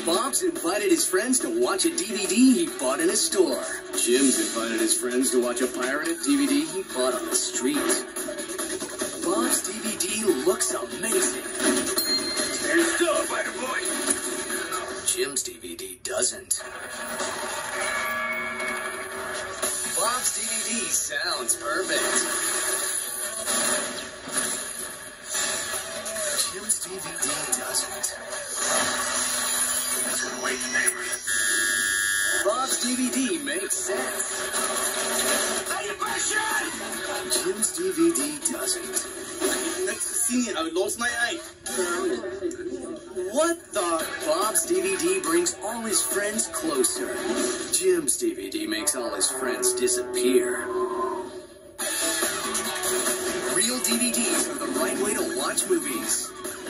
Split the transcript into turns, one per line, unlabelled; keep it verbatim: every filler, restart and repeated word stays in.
Bob's invited his friends to watch a D V D he bought in a store. Jim's invited his friends to watch a pirated D V D he bought on the street. Bob's D V D looks amazing.
Stand still, fighter boy.
Jim's D V D doesn't. Bob's D V D sounds perfect. Jim's D V D doesn't.
Wait, neighbors.
Bob's D V D makes sense. Jim's D V D doesn't.
Next scene, I lost my eye.
What the? Bob's D V D brings all his friends closer. Jim's D V D makes all his friends disappear. Real D V Ds are the right way to watch movies.